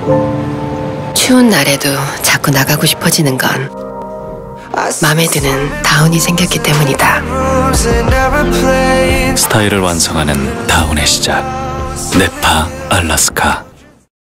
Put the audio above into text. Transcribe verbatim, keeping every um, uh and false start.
추운 날에도 자꾸 나가고 싶어지는 건 마음에 드는 다운이 생겼기 때문이다. 스타일을 완성하는 다운의 시작. 네파 알라스카.